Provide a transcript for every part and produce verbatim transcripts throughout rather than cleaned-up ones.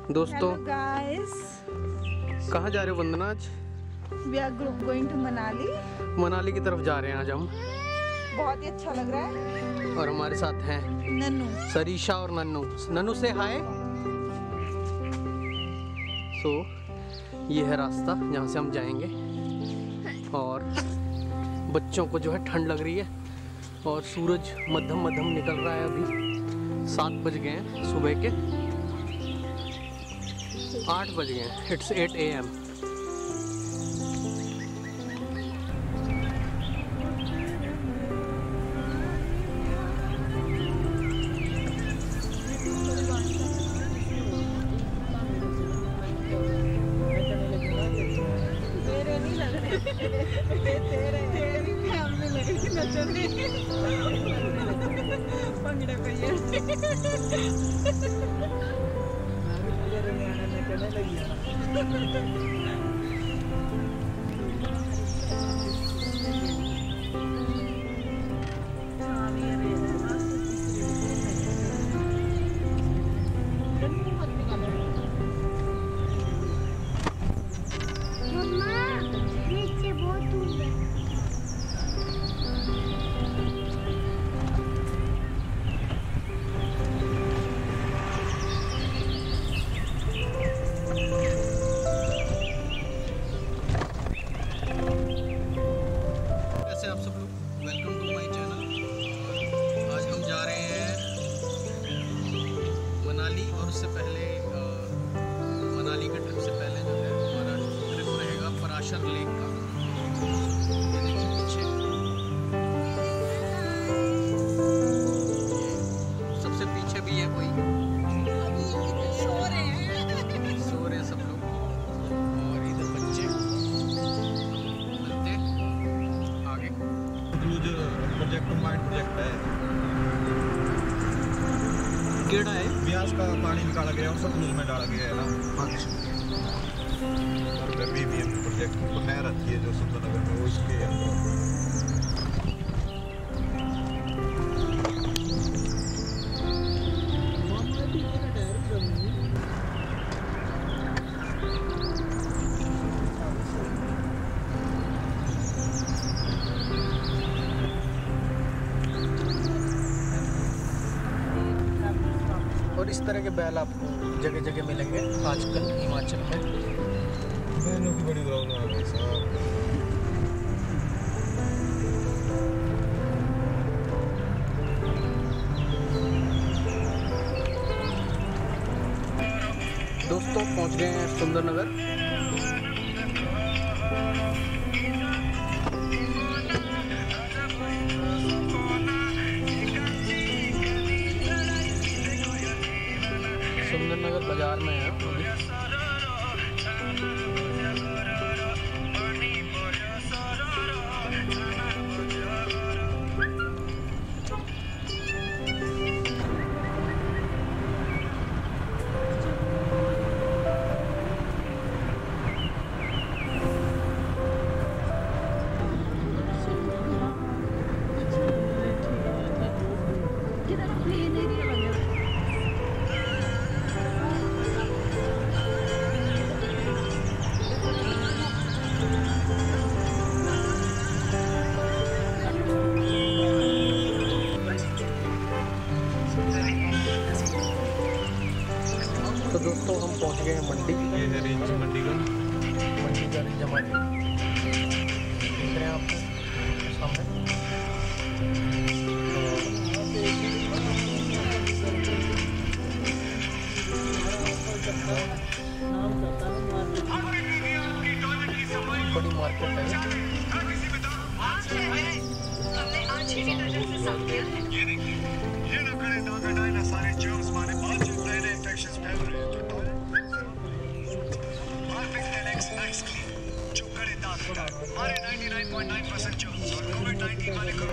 दोस्तों गाइस, कहाँ जा रहे हो वंदना? आज we are going to Manali. Manali की तरफ जा रहे हैं आज हम। बहुत ही अच्छा लग रहा है। और हमारे साथ हैं नन्नू, सरीशा और नन्नू। नन्नू से हाय। सो ये है रास्ता जहाँ से हम जाएंगे। और बच्चों को जो है ठंड लग रही है और सूरज मध्यम मध्यम निकल रहा है। अभी सात बज गए हैं सुबह के, आठ बज गए हैं। It's eight A M. पंगड़े पे उससे पहले मनाली के ट्रिप से पहले जो है हमारा ट्रिप रहेगा पराशर लेक का। ये देखिए पीछे सबसे पीछे भी है कोई, सो रहे हैं सो रहे हैं सब लोग। और इधर बच्चे मिलते आगे। प्रोजेक्ट माइंड प्रोजेक्ट है। केड़ा है ब्यास का पानी निकाला गया और सतलुज में डाला गया है ना। अच्छा। और बी बी एम प्रोजेक्ट को नहर आती है जो सुंदरनगर में, वो इसके अंदर। और इस तरह के बैल आपको जगह जगह मिलेंगे आजकल हिमाचल में। बैलों की बड़ी प्रॉब्लम है भाई साहब। दोस्तों पहुंच गए हैं सुंदरनगर। सुंदरनगर बाजार में है। तो दोस्तों हम पहुंच गए हैं मंडी। ये है रेंज मंडी का। मंडी का रेंज हमारी देख रहे हैं आपको सामने। बड़ी मार्केट है। ये ना करे दादा डायना सारे जर्म्स मारे बाद जो नए नए इन्फेक्शंस फैल रहे हैं। परफेक्ट एलेक्स मैक्स क्लीन जो करे दादा मारे निन्यानवे पॉइंट नौ परसेंट जर्म्स और कोविड नाइनटीन वाले को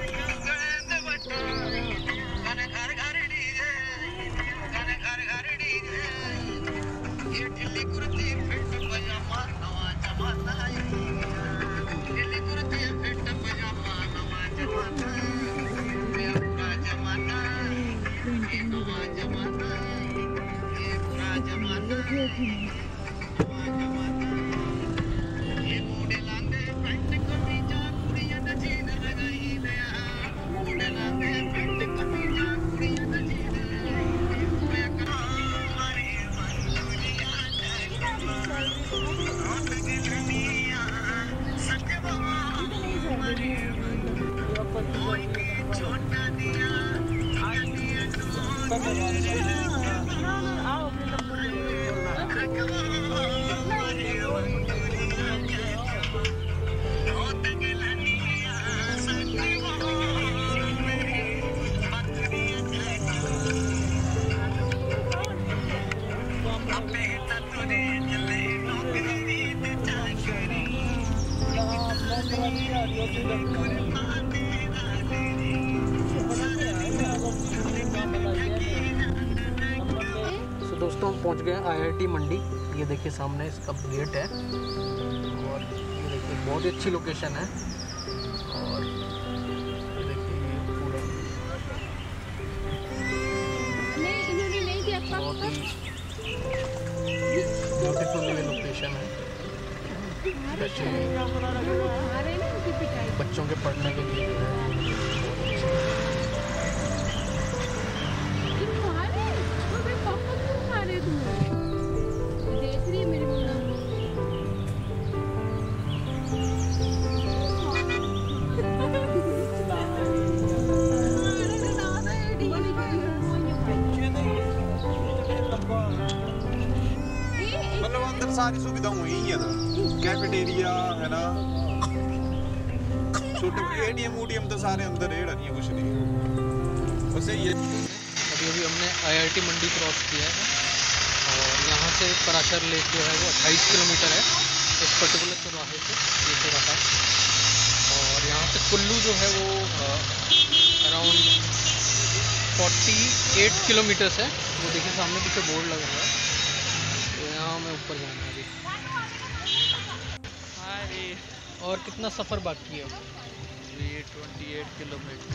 गाने घर घर डीजे गाने घर घर डीजे ये ढिल्ली कुर्ती फिट पजामा नवा जमाना ढिल्ली कुर्ती फिट पजामा नवा जमाना ये पूरा जमाना ये नवा जमाना ये पूरा जमाना। तो दोस्तों हम पहुंच गए आईआईटी मंडी। ये देखिए सामने इसका गेट है और ये देखिए बहुत ही अच्छी लोकेशन है। और ये देखिए ये पूरा बहुत ही ब्यूटीफुल ये लोकेशन है, स्पेशली बच्चों के पढ़ने के लिए जो है। मतलब अंदर सारी सुविधा हुई है ना, कैफेटेरिया है ना, छोटे एटीएम उटीएम तो सारे अंदर है, नहीं कुछ नहीं बस ये। अभी अभी हमने आईआईटी मंडी क्रॉस किया है और यहाँ से पराशर लेक जो है वो अट्ठाईस किलोमीटर है इस पर्टिकुलर चौराहे से, ये चौराहा। और यहाँ से कुल्लू जो है वो अराउंड अड़तालीस किलोमीटर्स है। वो देखिए सामने पीछे बोर्ड लगा हुआ है, तो यहाँ हमें ऊपर जाना है अभी। और कितना सफ़र बाकी है? ये अट्ठाईस किलोमीटर।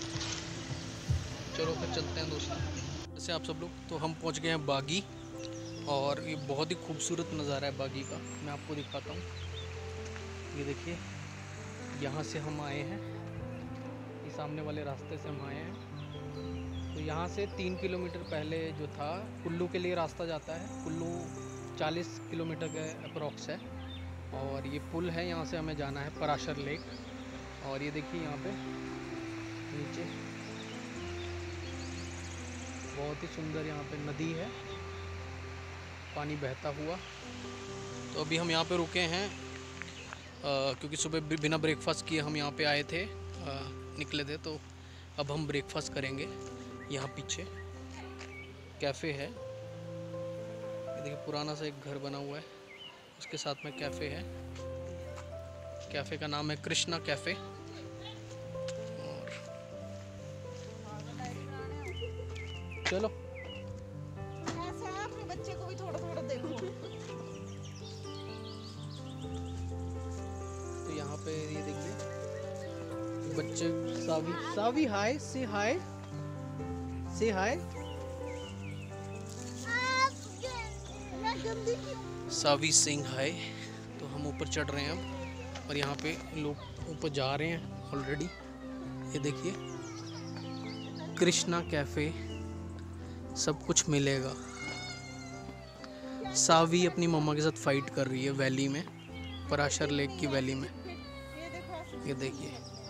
चलो फिर चलते हैं दोस्तों। जैसे आप सब लोग, तो हम पहुंच गए हैं बागी और ये बहुत ही खूबसूरत नज़ारा है बागी का, मैं आपको दिखाता हूँ। ये देखिए यहाँ से हम आए हैं, ये सामने वाले रास्ते से हम आए हैं। तो यहाँ से तीन किलोमीटर पहले जो था कुल्लू के लिए रास्ता जाता है। कुल्लू चालीस किलोमीटर के अप्रॉक्स है और ये पुल है, यहाँ से हमें जाना है पराशर लेक। और ये देखिए यहाँ पे नीचे बहुत ही सुंदर यहाँ पे नदी है, पानी बहता हुआ। तो अभी हम यहाँ पे रुके हैं आ, क्योंकि सुबह बिना ब्रेकफास्ट किए हम यहाँ पे आए थे, आ, निकले थे। तो अब हम ब्रेकफास्ट करेंगे। यहाँ पीछे कैफ़े है, ये देखिए पुराना सा एक घर बना हुआ है, उसके साथ में कैफ़े है। कैफ़े का नाम है कृष्णा कैफ़े। और चलो ऐसे है, अपने बच्चे को भी थोड़ा थोड़ा देखो। तो यहाँ पे ये देखिए बच्चे, सावी सावी हाय, से हाय, से हाय। सावी सिंह हाय। तो हम ऊपर चढ़ रहे हैं अब और यहाँ पे लोग ऊपर जा रहे हैं ऑलरेडी। ये देखिए कृष्णा कैफ़े, सब कुछ मिलेगा। सावी अपनी मम्मा के साथ फाइट कर रही है वैली में, पराशर लेक की वैली में। ये देखिए,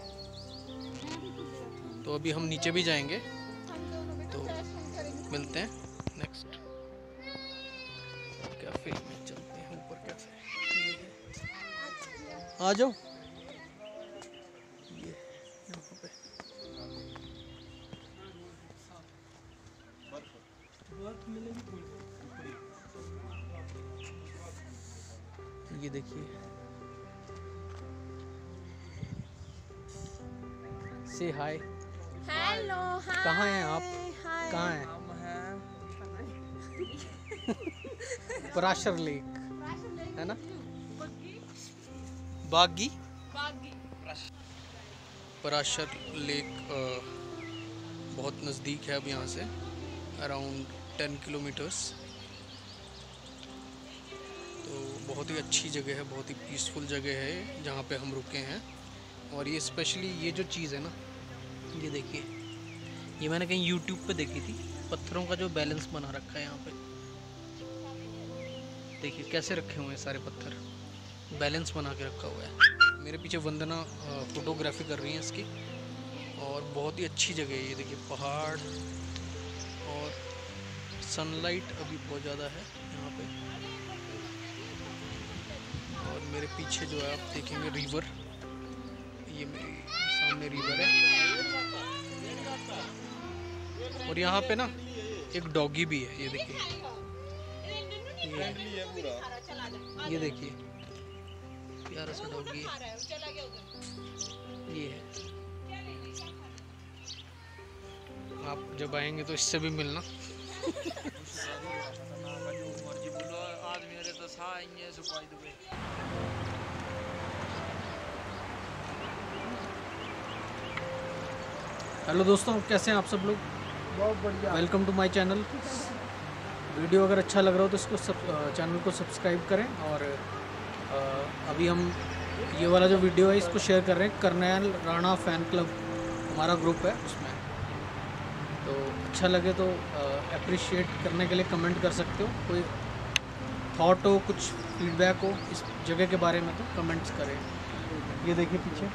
तो अभी हम नीचे भी जाएंगे, तो मिलते हैं नेक्स्ट कैफे में। चलते हैं ऊपर कैफे, आ जाओ। ये यहाँ पे ये देखिए, से हाय। हेलो, हाय। कहाँ हैं आप? कहाँ हैं? हम हैं पराशर लेक है ना, बागी पराशर लेक अ, बहुत नज़दीक है अब यहाँ से, अराउंड टेन किलोमीटर्स। बहुत ही अच्छी जगह है, बहुत ही पीसफुल जगह है जहाँ पे हम रुके हैं। और ये स्पेशली ये जो चीज़ है ना, ये देखिए, ये मैंने कहीं यूट्यूब पे देखी थी। पत्थरों का जो बैलेंस बना रखा है यहाँ पे, देखिए कैसे रखे हुए हैं सारे पत्थर, बैलेंस बना के रखा हुआ है। मेरे पीछे वंदना फोटोग्राफी कर रही है इसकी, और बहुत ही अच्छी जगह है ये। देखिए पहाड़ और सनलाइट अभी बहुत ज़्यादा है यहाँ पे। और मेरे पीछे जो है आप देखेंगे रिवर, ये मेरे सामने रिवर है। और यहाँ पे ना एक डॉगी भी है, ये देखिए, ये, ये देखिए प्यारा सा डॉगी है, ये है। आप जब आएंगे तो इससे भी मिलना। हेलो दोस्तों, कैसे हैं आप सब लोग? बहुत बढ़िया। Welcome to my channel. Video अगर अच्छा लग रहा हो तो इसको सब चैनल को सब्सक्राइब करें। और आ, अभी हम ये वाला जो वीडियो है इसको शेयर कर रहे हैं, करनैल राणा फ़ैन क्लब हमारा ग्रुप है उसमें। तो अच्छा लगे तो अप्रिशिएट करने के लिए कमेंट कर सकते हो। कोई थॉट हो, कुछ फीडबैक हो इस जगह के बारे में तो कमेंट्स करें। ये देखिए पीछे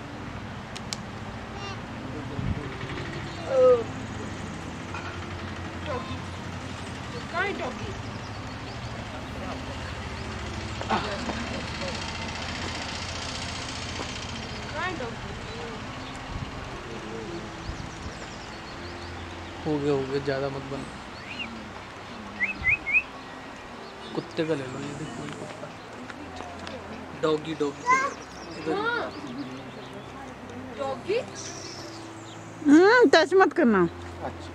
डॉगी हो गया हो गया, ज़्यादा मत बन। कुत्ते का ले लो, ये देखो ये कुत्ता, डॉगी डॉगी डॉगी। हम्म टच मत करना। अच्छा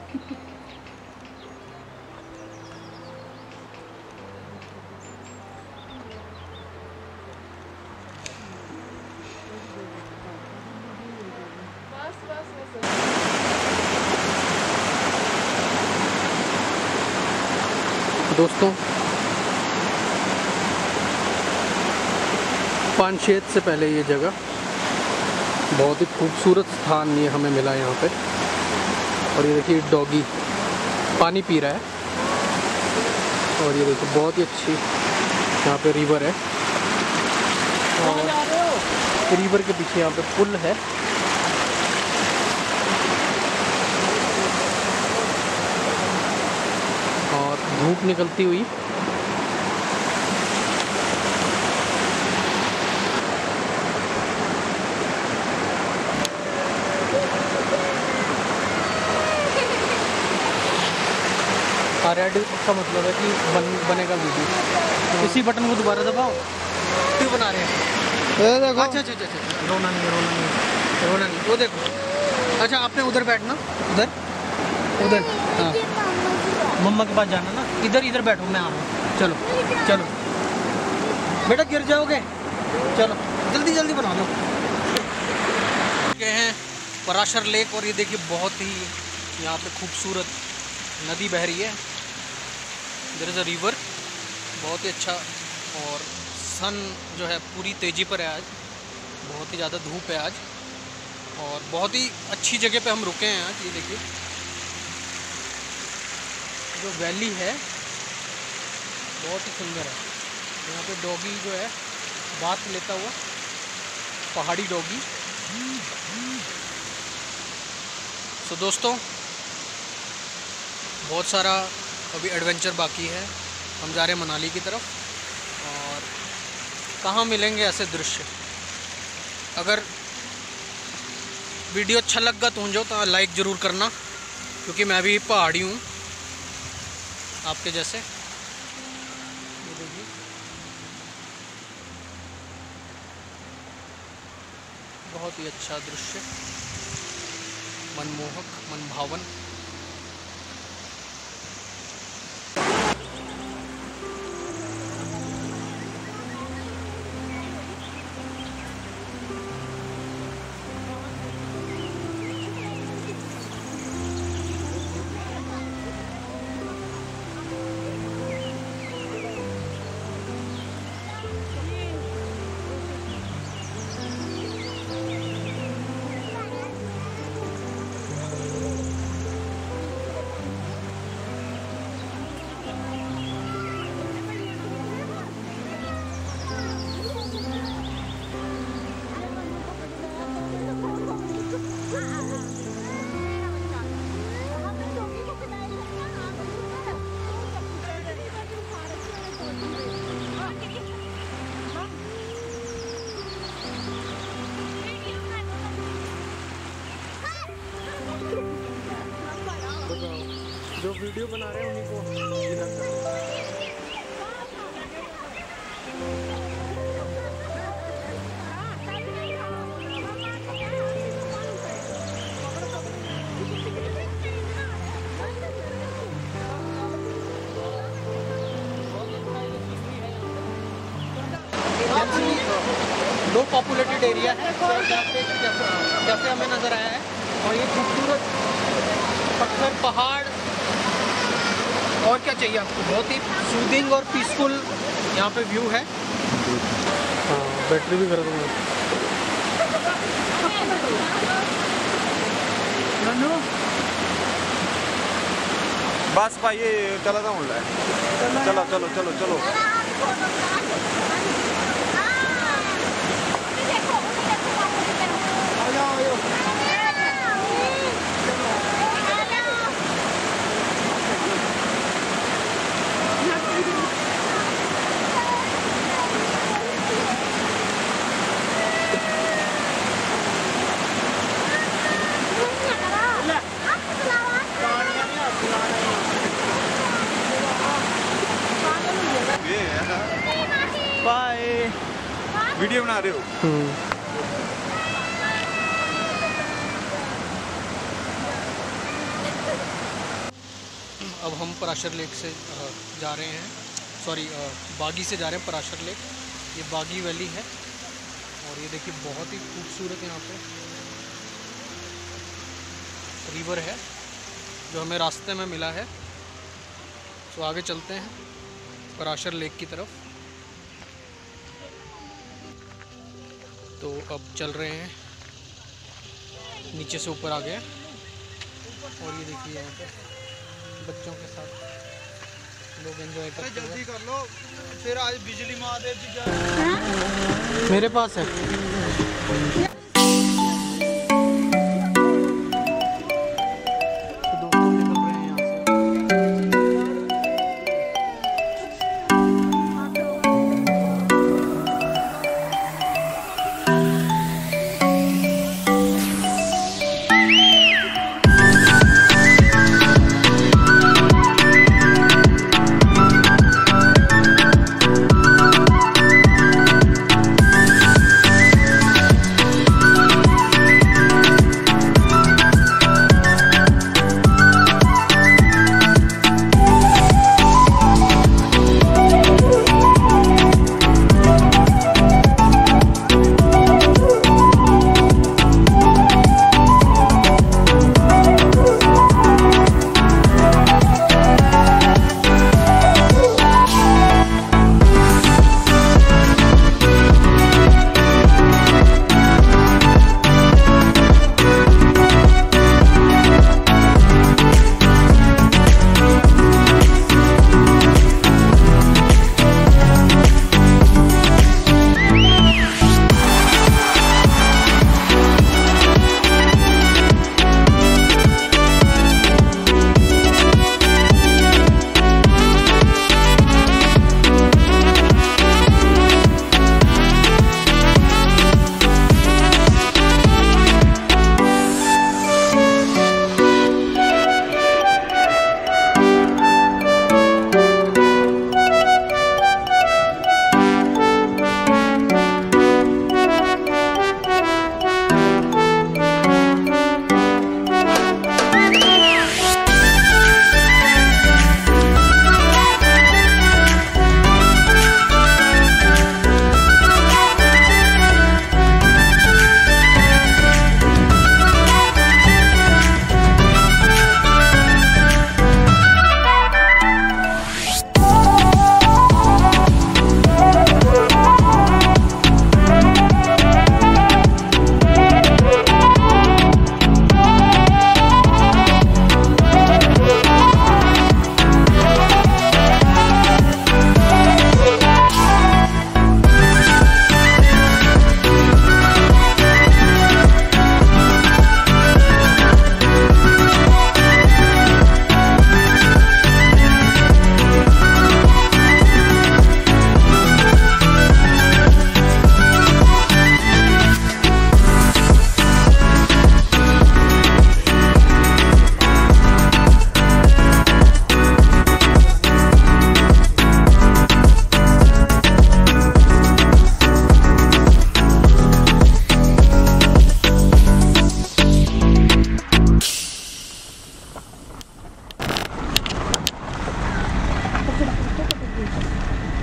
बस बस बस। दोस्तों, पानशेत से पहले ये जगह बहुत ही खूबसूरत स्थान ये हमें मिला यहाँ पे। और ये देखिए डॉगी पानी पी रहा है। और ये देखिए बहुत ही अच्छी यहाँ पे रिवर है, और रिवर के पीछे यहाँ पे पुल है। और धूप निकलती हुई रेड का मतलब है कि बन बनेगा वीडियो। इसी बटन को दोबारा दबाओ। क्यों बना रहे हैं? देखो। अच्छा अच्छा अच्छा अच्छा, रोना नहीं रोना नहीं रोना नहीं। वो देखो, अच्छा आपने उधर बैठना, उधर उधर हाँ, मम्मा के पास जाना ना। इधर इधर बैठो, मैं आ रहा हूँ। चलो चलो बेटा, गिर जाओगे। चलो जल्दी जल्दी बना लो। गए हैं पराशर लेक, और ये देखिए बहुत ही यहाँ पे खूबसूरत नदी बह रही है। देयर इज़ अ रिवर, बहुत ही अच्छा। और सन जो है पूरी तेज़ी पर है आज, बहुत ही ज़्यादा धूप है आज। और बहुत ही अच्छी जगह पे हम रुके हैं आज। ये देखिए जो वैली है बहुत ही सुंदर है। यहाँ पे डॉगी जो है बात लेता हुआ, पहाड़ी डॉगी। सो दोस्तों, बहुत सारा अभी एडवेंचर बाकी है। हम जा रहे हैं मनाली की तरफ, और कहाँ मिलेंगे ऐसे दृश्य। अगर वीडियो अच्छा लगा तो जो तो लाइक ज़रूर करना, क्योंकि मैं भी पहाड़ी हूँ आपके जैसे। ये देखिए बहुत ही अच्छा दृश्य, मनमोहक, मनभावन। वीडियो बना रहे हैं उन्हीं को गीला कर रहे हैं। लो पॉपुलेटेड एरिया है जहाँ पे जैसे हमें नज़र आया है, और ये खूबसूरत पत्थर पहाड़, और क्या चाहिए आपको। बहुत ही सूदिंग और पीसफुल यहाँ पे व्यू है। हाँ, बैटरी भी कर दूँगा। बस भाई ये चला था मुल्ला है। चलो चलो चलो चलो बाय। वीडियो बना रहे हो? अब हम पराशर लेक से जा रहे हैं, सॉरी बागी से जा रहे हैं पराशर लेक। ये बागी वैली है और ये देखिए बहुत ही खूबसूरत यहाँ पे रिवर है जो हमें रास्ते में मिला है। तो आगे चलते हैं पराशर लेक की तरफ। तो अब चल रहे हैं, नीचे से ऊपर आ गए और ये देखिए यहाँ पे बच्चों के साथ लोग एंजॉय करते हैं। जल्दी कर लो, फिर आज बिजली महादेव जी जा। मेरे पास है।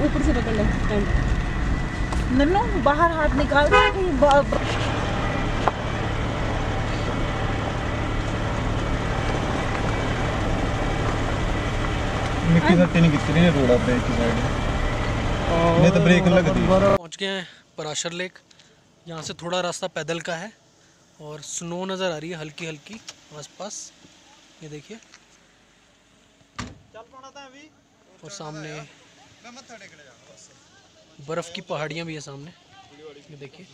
ऊपर से पकड़ ले हैंड। नन्नू बाहर हाथ निकाल के मिट्टी सट्टी नहीं कितनी है रोड पे की साइड नहीं तो ब्रेक लग दी। पहुंच गए हैं पराशर लेक। यहाँ से थोड़ा रास्ता पैदल का है और स्नो नज़र आ रही है हल्की हल्की आसपास, ये देखिए। और सामने बर्फ़ की पहाड़ियाँ भी है सामने, ये देखिए।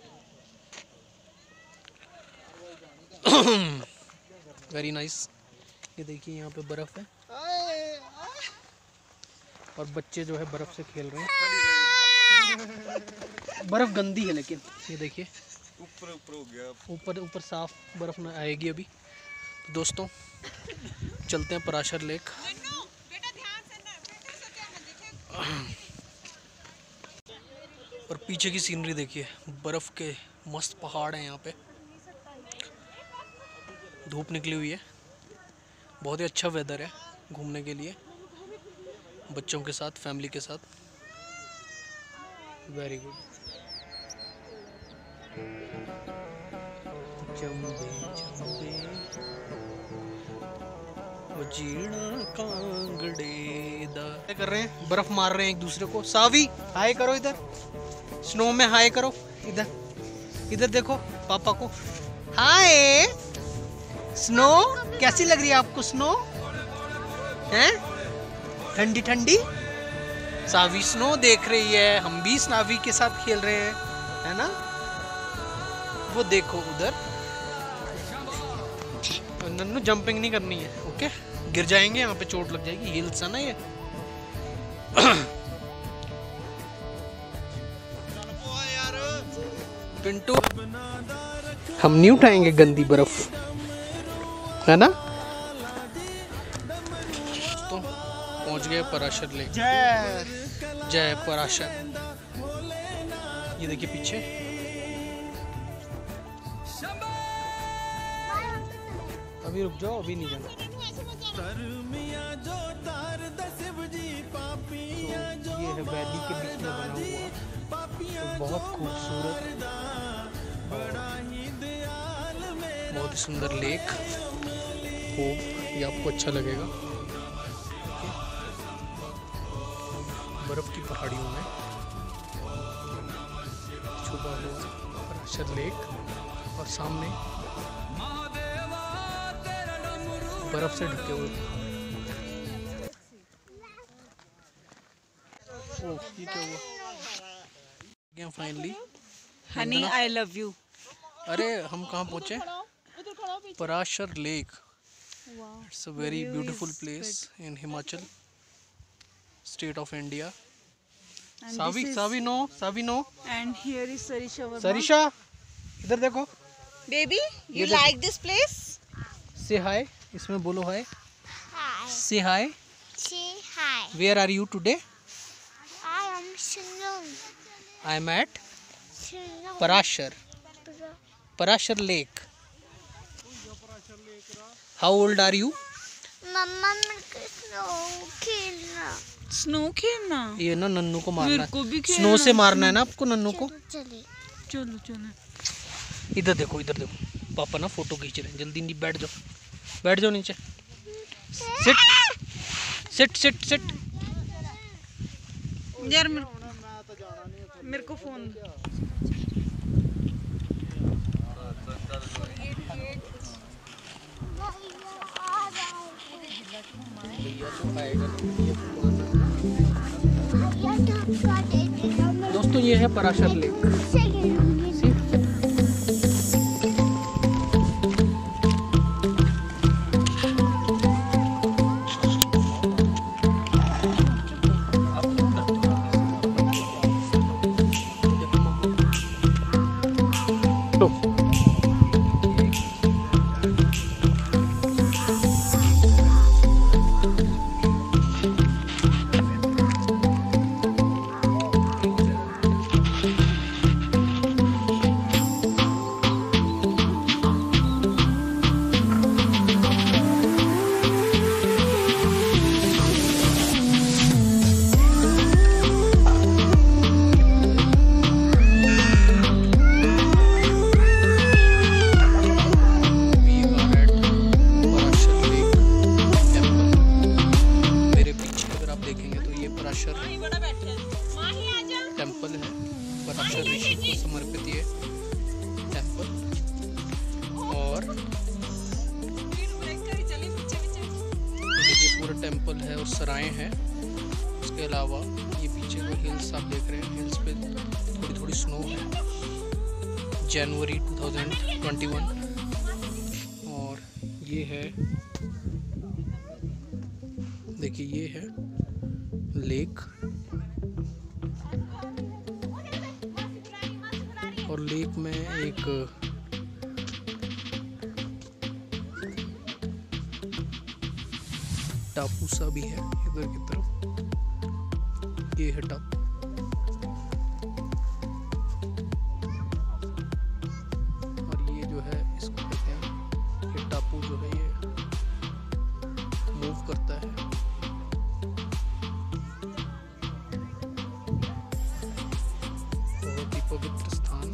Very nice. ये देखिए यहाँ पे बर्फ़ है और बच्चे जो है बर्फ़ से खेल रहे हैं। बर्फ़ गंदी है लेकिन ये देखिए ऊपर ऊपर हो गया, ऊपर ऊपर साफ बर्फ़ न आएगी अभी। तो दोस्तों चलते हैं पराशर लेक। और पीछे की सीनरी देखिए, बर्फ़ के मस्त पहाड़ हैं यहाँ पे। धूप निकली हुई है, बहुत ही अच्छा वेदर है घूमने के लिए बच्चों के साथ, फैमिली के साथ। Very good. चंबे चंबे वो जीना कांगड़े दा। क्या कर रहे हैं? बर्फ मार रहे हैं एक दूसरे को। सावी हाय करो इधर, स्नो में हाय करो। इधर इधर देखो पापा को। हाय स्नो, कैसी लग रही है आपको स्नो? हैं ठंडी ठंडी। सावी स्नो देख रही है, हम भी सावी के साथ खेल रहे हैं, है ना। वो देखो उधर। नन्नू जंपिंग नहीं करनी है, ओके? गिर जाएंगे, यहाँ पे चोट लग जाएगी। हिल्स है ना ये। पिंटू हम नहीं उठाएंगे गंदी बर्फ, है ना। तो पहुंच गए पराशर लेक। जय जय पराशर। ये देखिए पीछे। अभी रुक जाओ, अभी नहीं जाना। तो ये है वैली के बीच में बना हुआ, तो बहुत खूबसूरत, बहुत ही सुंदर लेक। होप ये आपको अच्छा लगेगा। बर्फ की पहाड़ियों में छुपा हुआ पराशर लेक और सामने बर्फ से ढके हुए। ओह ये क्या हुआ? Finally honey I love you. अरे हम कहाँ पहुँचे? Parashar lake. It's a very beautiful place in Himachal state of India. Savi Savi no Savi no and here is Sarisha Verma. Sarisha इधर देखो। Baby you like this place? Say hi, इसमें बोलो hi. Say hi. Say hi. Where are you today? I am Sunu. I am at Sunu. Parashar Parashar lake. How old are you? मम्मा मेरे को snow खेलना। Snow खेलना? ये ना नन्नू को मारना मेरे को भी है। खेलना स्नो से है। मारना है ना आपको नन्नू को। चले। चलो चलो। इधर देखो, इधर देखो, पापा ना फोटो खींच रहे हैं। जल्दी नहीं, बैठ जाओ, बैठ जाओ नीचे। Sit sit sit sit. यार मेरे मेरे को फोन। दोस्तों ये है पराशर लेक। पराशर टेम्पल है, पराशर ऋषि को समर्पित ये टेम्पल। और देखिए पूरा टेम्पल है और सराय है। उसके अलावा ये पीछे वो हिल्स आप देख रहे हैं, हिल्स पे थोड़ी थोड़ी स्नो है। January two thousand twenty one. और ये है, देखिए ये है लेक, और लेक में एक टापू सा भी है इधर की तरफ। ये है टापू। और ये जो है इसको कहते हैं, ये टापू जो है ये मूव करता है। बहुत ही पवित्र स्थान।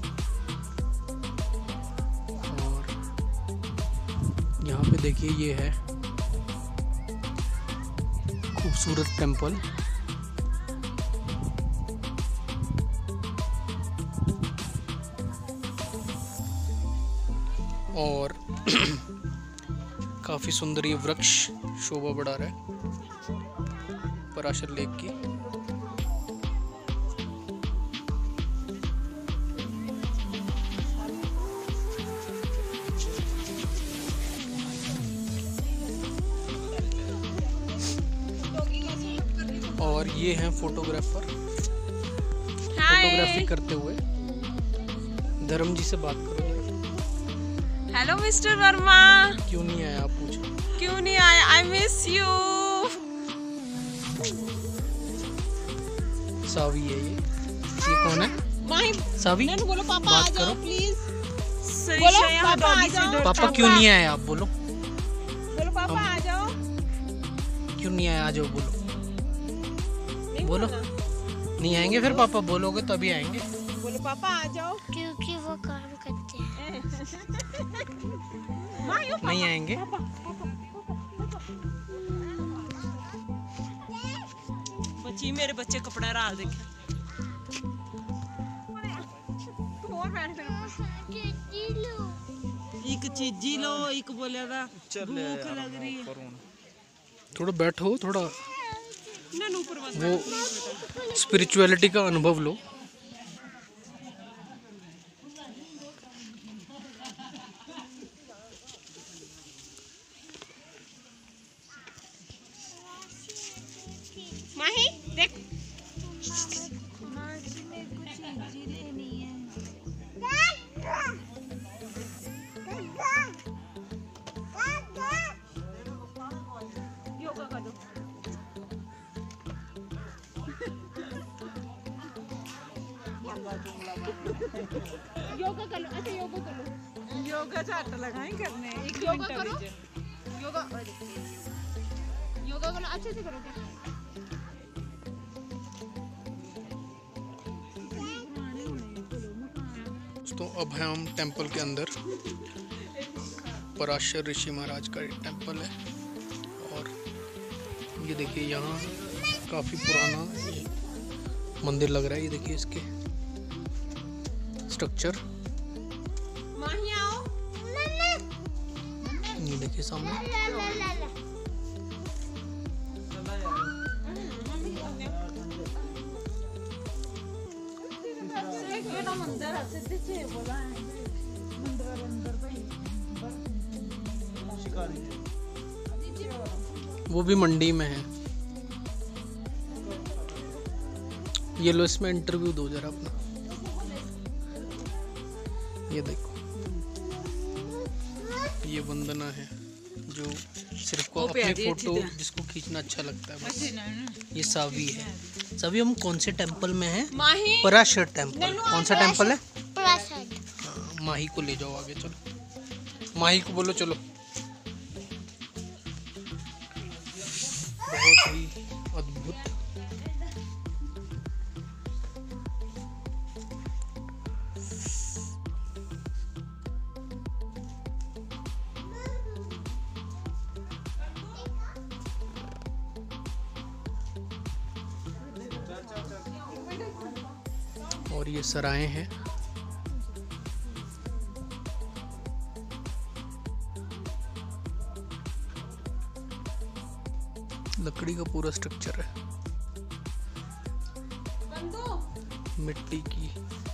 और यहाँ पे देखिए ये है खूबसूरत टेम्पल। और काफी सुंदर ये वृक्ष शोभा बढ़ा रहा है पराशर लेक की। और ये हैं फोटोग्राफर, फोटोग्राफी करते हुए। धर्म जी से बात करो। हेलो मिस्टर वर्मा, क्यों नहीं आया आप पूछो। क्यों नहीं आया? I miss you. सावी है ये। ये कौन है? माही, सावी, नन्नू बोलो पापा आ बात जाओ करो। प्लीज। सही बोलो से यहाँ पापा आ डॉगी से जाओ। डर- पापा क्यों नहीं आए आप बोलो। बोलो पापा आ जाओ। क्यों नहीं आए, आ जाओ बोलो। नहीं बोलो। बोलना। नहीं आएंगे फिर पापा, बोलोगे तभी आएंगे। बोलो पापा आ जाओ। क्योंकि वो काम करते हैं। माही, ओ नहीं आएंगे। बच्ची मेरे बच्चे कपड़ा डाल देखे। तू और बैठ फिर। एक चीजी लो, एक बोले था भूख लग रही है। थोड़ा बैठो, थोड़ा नन्नू ऊपर बस वो स्पिरिचुअलिटी का अनुभव लो। माही देख, योगा कर दो। योगा कर लो। अच्छा योगा कर लो। योगा चाट लगाए करने एक योगा मिनट करो। बीच। योगा योगा करो, अच्छे से करोगे। दोस्तों अब है हम टेंपल के अंदर। पराशर ऋषि महाराज का टेंपल है। और ये देखिए यहाँ काफ़ी पुराना ये मंदिर लग रहा है। ये देखिए इसके स्ट्रक्चर। माही आओ। ये देखिए सामने। वो भी मंडी में है। ये लो, इसमें इंटरव्यू दो जरा अपना। ये देखो, ये वंदना है जो सिर्फ को अपनी फोटो जिसको खींचना अच्छा लगता है बस। ये सावी है। सावी, हम कौन से टेंपल में हैं? माही, पराशर टेंपल। कौन सा टेंपल है? प्रसाद। हाँ, माही को ले जाओ आगे, चलो। माही को बोलो चलो। बहुत ही अद्भुत। और ये सराय हैं। लकड़ी का पूरा स्ट्रक्चर है, मिट्टी की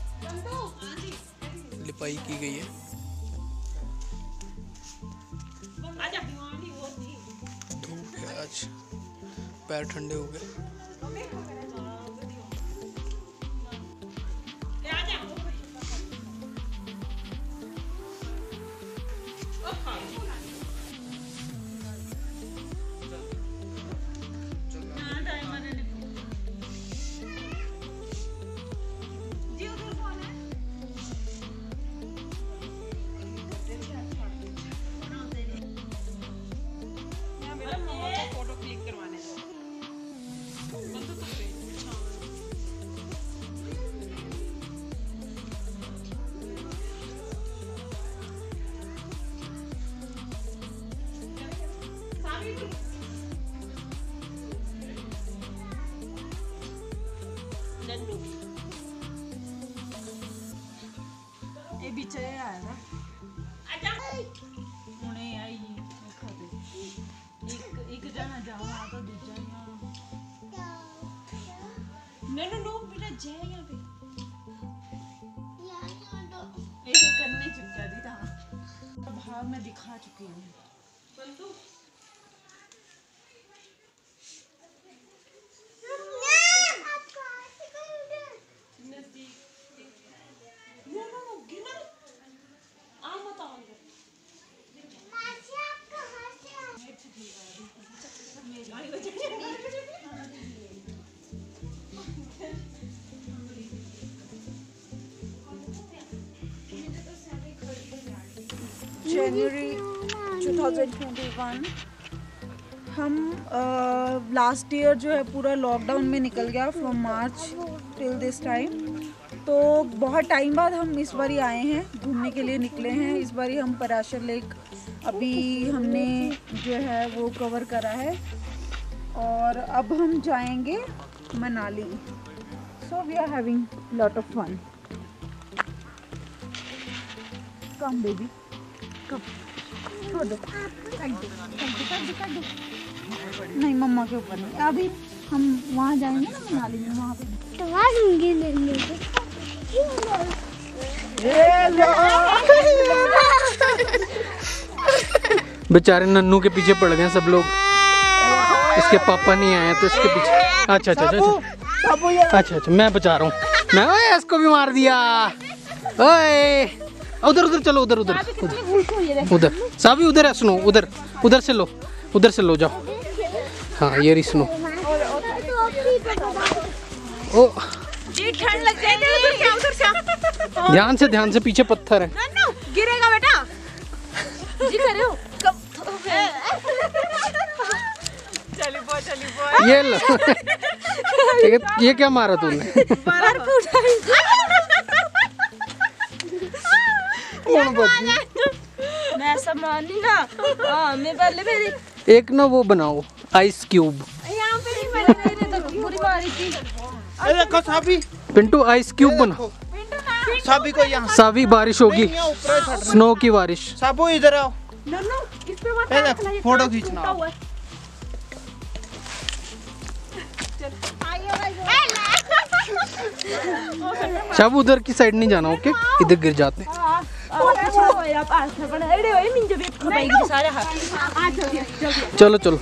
लिपाई की गई है। धूप है आज, पैर ठंडे हो गए। ਇਹ ਵਿੱਚ ਆਇਆ ਨਾ ਹੁਣੇ ਆਈ ਦੇਖੋ ਤੇ ਇੱਕ ਇੱਕ ਜਣਾ ਜਾਵਾ ਤਾਂ ਦੂਜਾ नहीं नो बेटा जय यहाँ पे एक एक करने चुका दी था भाव में दिखा चुकी हूँ बंदू January two thousand twenty one हम लास्ट ईयर जो है पूरा लॉकडाउन में निकल गया from March till this time. तो बहुत टाइम बाद हम इस बार आए हैं, घूमने के लिए निकले हैं। इस बार हम पराशर लेक अभी हमने जो है वो कवर करा है और अब हम जाएंगे Manali. So we are having lot of fun. Come baby छोड़ दो, नहीं मम्मा के ऊपर नहीं। अभी हम वहाँ जाएंगे ना मनाली में, वहाँ पे बेचारे नन्नू के पीछे पड़ गए सब लोग। इसके पापा नहीं आए तो इसके पीछे। अच्छा अच्छा अच्छा अच्छा अच्छा मैं बचा रहा हूँ मैं। ओए इसको भी मार दिया। ओए उधर उधर चलो, उधर उधर उधर उधर साबी उधर है। सुनो उधर उधर से लो, उधर से लो जाओ। हाँ ये रही सुनो। ओ जी ठंड लग जाएगी उधर से उधर से। ध्यान से ध्यान से, पीछे पत्थर है। नन्नू गिरेगा बेटा जी करे हो कब चली बो चली बो। ये लो ये, ये क्या मारा तूने? बर्फ उठाई मैं ऐसा मानी ना। हाँ मैं पहले मेरी एक ना वो बनाओ आइस क्यूब। यहाँ पे नहीं मैंने नहीं तो पूरी मारी थी। ए देखो साबी, पिंटू आइस क्यूब बनाओ। साबी को यहाँ साबी बारिश होगी, स्नो की बारिश। साबू इधर आओ। नन्नू इस पे मत ए देख फोटो खींचना। शाबू उधर की साइड नहीं जाना, ओके? इधर गिर जाते हैं। चलो चलो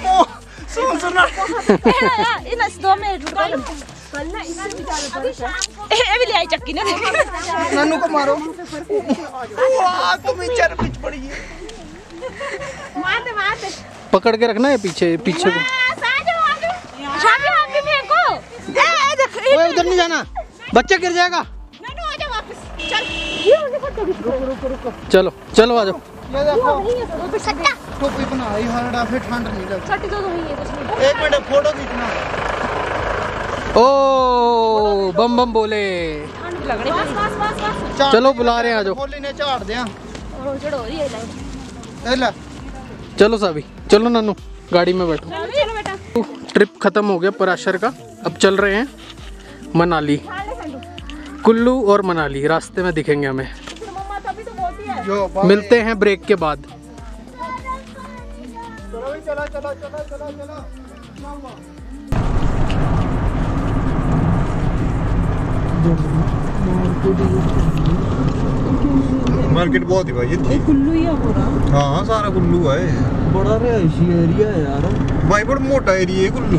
नन्नू को मारो। वाह तुम इधर पीछे पड़ी है। पकड़ के रखना है पीछे पीछे को। ओए उधर नहीं जाना, बच्चा गिर जाएगा। चलो चलो आ जाओ। ये देखो टोपी बनाई हरड़ा, फिर ठंड नहीं लगती। एक मिनट फोटो खींचना। ओ बम बम बोले। चलो बुला रहे हैं, आ जाओ। होली ने झाड़ दिया। ए ले चलो साबी, चलो नन्नू गाड़ी में बैठो। ट्रिप खत्म हो गया पराशर का, अब चल रहे हैं मनाली। कुल्लू और मनाली रास्ते में दिखेंगे हमें। मिलते हैं ब्रेक के बाद। चला चला चला चला चला। मार्केट बहुत ही भाई ये थी। कुल्लू ही है पूरा। हाँ सारा कुल्लू है। बड़ा रिहायशी एरिया है यार भाई, बड़ा मोटा एरिया है कुल्लू।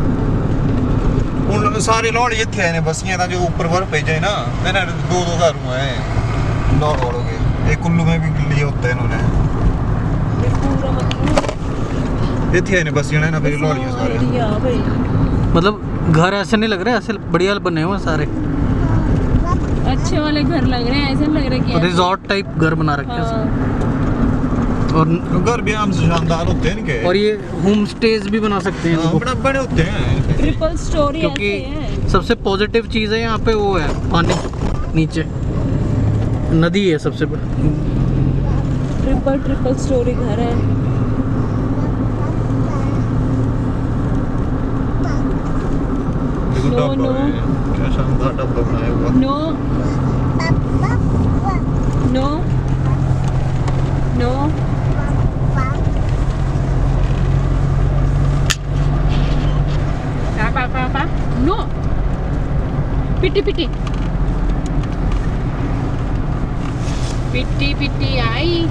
उन सारे लौड़ ये थे ने बस ये था जो ऊपर वर पे जाए ना, मैंने दो दो घर हुए हैं लौड़ वालों के। एक कुल्लू में भी लिए होते हैं इन्होंने। ये थे ने बस ये ना फिर लौड़ियां सारे। मतलब घर ऐसे नहीं लग रहे, ऐसे बढ़िया बने हुए सारे अच्छे वाले घर लग रहे हैं, ऐसे लग रहा है कि रिजॉर्ट टाइप घर बना रखे हैं। हाँ। और घर भी आम से शानदार होते हैं इनके। और ये होम स्टेज भी बना सकते हैं इनको। बड़े बड़े होते हैं ट्रिपल स्टोरी। क्योंकि सबसे पॉजिटिव चीज़ है यहाँ पे वो है पानी, नीचे नदी है सबसे बड़ी। ट्रिपल ट्रिपल स्टोरी घर है। नो नो क्या शानदार डब्बा बनाया हुआ। नो नो नो पापा पापा नो पिटी पिटी पिटी पिटी आई।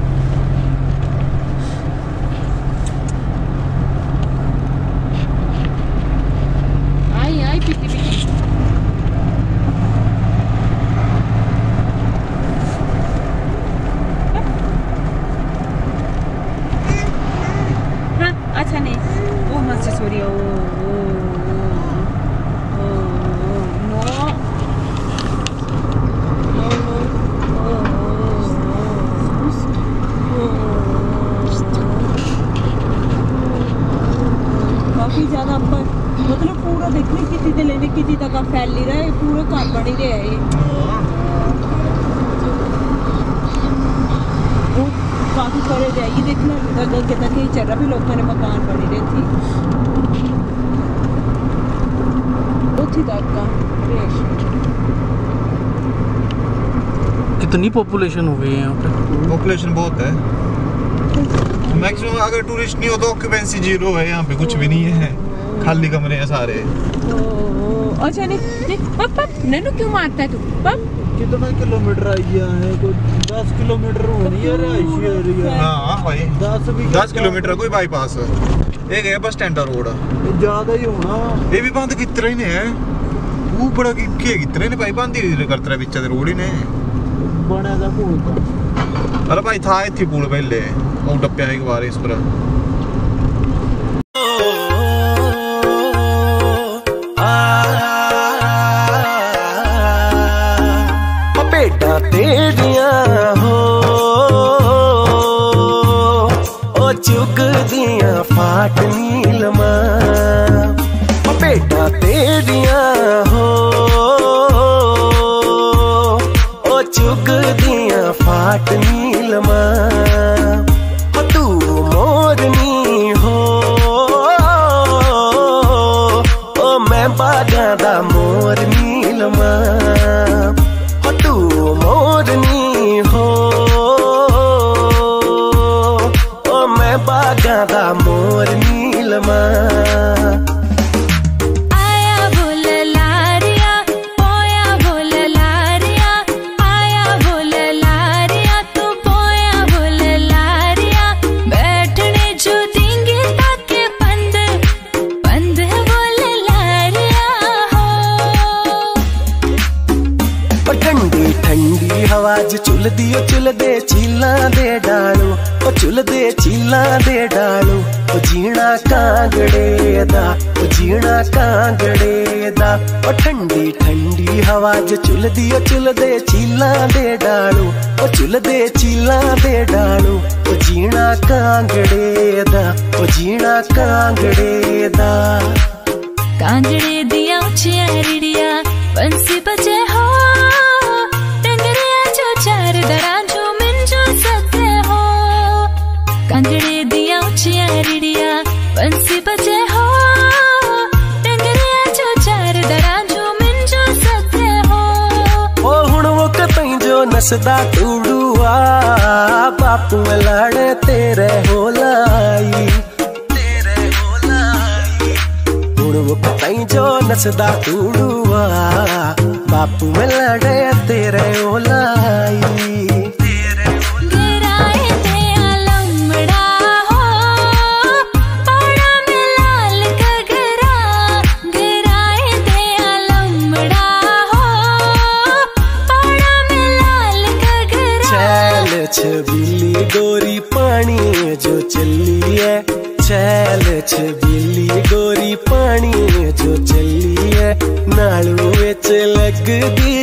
आई आई पिटी पिटी। हाँ अच्छा नहीं वो मत से sorry. Oh oh oh no no काफी ज्यादा पर मतलब पूरा देखने की चीजें लेने की चीज का फैल नहीं रहा है, पूरा घर बन ही रहा है ये। वो काफी परे जाएगी देखना अगर कितना कहीं चल रहा भी लोगों ने मकान बनी रहे थी उठी तक का। कितनी पॉपुलेशन हो गई है यहाँ पे? पॉपुलेशन बहुत है। मैक्सिमम अगर टूरिस्ट नहीं हो तो ऑक्यूपेंसी जीरो है यहाँ पे, कुछ भी नहीं है, खाली कमरे हैं सारे। अच्छा नहीं नहीं पप पप नैनो क्यों मारता है तू पप? कितना किलोमीटर आई गया है? कोई दस किलोमीटर होनी है रिहायशी एरिया। हाँ भाई दस भी दस किलोमीटर कोई बाईपास एक है बस स्टैंड रोड ज्यादा ही होना। ये भी बंद कितने ने है वो बड़ा कि के कितने ने भाई बंद ही करते रहे बिच रोड ही ने बने दा पुल। अरे भाई था इतनी पुल पहले वो टप्पे एक बार इस पर। बेटा तेरियां हो ओ चुग दियां फाट नीलमा। बेटा तेरियां हो ओ चुग दियां फाट नीलमा। तू मोरनी हो ओ मैं बागा दा मोर नीलमा। तू मोरनी हो ओ मैं बागा दा मोर नीलमा। आया बोल लारिया पोया बोल लारिया आया बोल लारिया तू पोया बोल लारिया बैठने जो देंगे ताके बंद बंद बोल लारिया हो। ठंडी ठंडी हवा च चुलदी ओ चुलदे चीलां दे डालू ओ चुलदे चीलां दे डालू ओ जीना कांगड़े दा ओ जीना कांगड़े दा। ओ ठंडी ठंडी हवा च चुलदी ओ चुलदे चीलां दे डालू ओ चुलदे चीलां दे डालू ओ जीना कांगड़े दा ओ जीना कांगड़े दा। कांगड़े दिया उचिया रिड़िया बंसी बजे हो चार दरा जो मिंजो सकते हो। कांगड़े दिया उचिया रिड़िया बंसी बजे हो डंगरिया जो चार दरा जो मिंजो सकते हो। नसदा टूडुआ बापू लड़ तेरे हो लाई हुण वो कतई जो नसदा टूडुआ बापू लड़ तेरे हो लाई छबीली गोरी पानी जो चली है छैल छबीली गोरी पानी जो चली है नालू विच लगदी